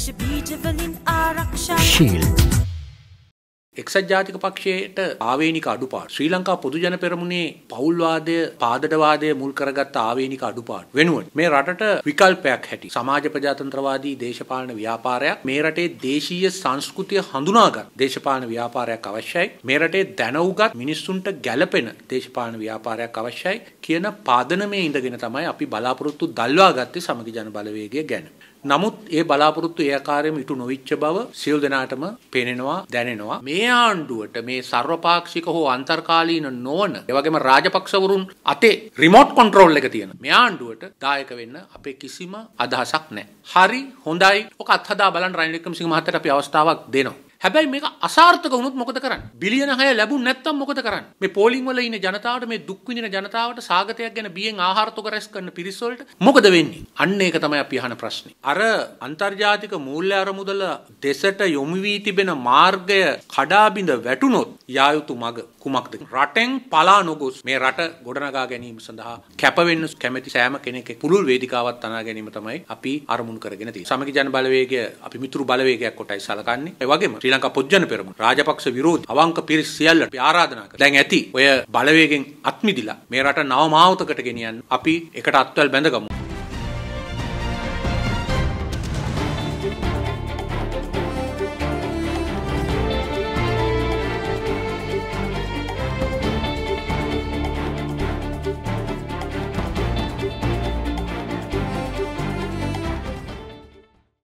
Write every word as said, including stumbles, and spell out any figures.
Shield. එක්සත් ජාතික පක්ෂයට ආවේනික අඩුපාඩු ශ්‍රී ලංකා පොදු ජන පෙරමුණේ පෞල්වාදය පාදඩවාදය මුල් කරගත්ත ආවේනික අඩුපාඩු වෙනුවට මේ රටට විකල්පයක් හැටි සමාජ ප්‍රජාතන්ත්‍රවාදී දේශපාලන ව්‍යාපාරයක් මේ රටේ දේශීය සංස්කෘතිය හඳුනාගත් දේශපාලන ව්‍යාපාරයක් අවශ්‍යයි මේ රටේ දැනුගත් මිනිස්සුන්ට ගැළපෙන දේශපාලන ව්‍යාපාරයක් අවශ්‍යයි කියන පාදනමේ ඉඳගෙන තමයි අපි බලාපොරොත්තු දල්වා ගත්තේ සමගි ජන බලවේගය ගැන. නමුත් ඒ බලාපොරොත්තු ඒ ආකාරයෙන්ම ඉටු නොවිච්ච බව සියලු දෙනාටම පේනෙනවා දැනෙනවා. මේ ආණ්ඩුවට මේ සර්වපාක්ෂික හෝ අන්තර්කාලීන නොවන ඒ වගේම රාජපක්ෂවරුන් අතේ රිමෝට් කන්ට්‍රෝල් එක තියෙන මේ ආණ්ඩුවට දායක වෙන්න අපේ කිසිම අදහසක් නැහැ. හරි හොඳයි. ඔක අත්හදා බලන්න රනිල් වික්‍රමසිංහ මහත්තයාට අපි අවස්ථාවක් දෙනවා. හැබැයි මේක අසාර්ථක වුණොත් මොකද කරන්නේ? බිලියන හය ලැබුණ නැත්නම් මොකද කරන්නේ? මේ පෝලිං වල ඉන්න ජනතාවට මේ දුක් විඳින ජනතාවට සාගතයක් ගැන බියෙන් ආහාර තොග රැස් කරන පිරිස් වලට මොකද වෙන්නේ? අන්න ඒක තමයි අපි අහන ප්‍රශ්නේ. අර අන්තර්ජාතික මූල්‍ය අරමුදල දෙසට යොමු වී තිබෙන මාර්ගය කඩා බිඳ වැටුනොත් යා යුතු මඟ කුමක්ද? රටෙන් පලා නොගොස් මේ රට ගොඩනගා ගැනීම සඳහා කැප වෙන්න කැමැති සෑම කෙනෙක් පුළුල් වේදිකාවක් තනා ගැනීම තමයි අපි අරමුණු කරගෙන තියෙන්නේ. සමගි ජන බලවේගය අපි මිතුරු බලවේගයක් කොටයි සලකන්නේ. ඒ වගේම ශ්‍රී ලංකා පොදු ජන පෙරමුණ රාජපක්ෂ විරෝධී අවංක පිරිස් සියල්ලට අපි ආරාධනා කරනවා. දැන් ඇති ඔය බලවේගෙන් අත්මිදිලා මේ රට නව මාවතකට ගෙනියන්න අපි එකට අත්වැල් බැඳගමු.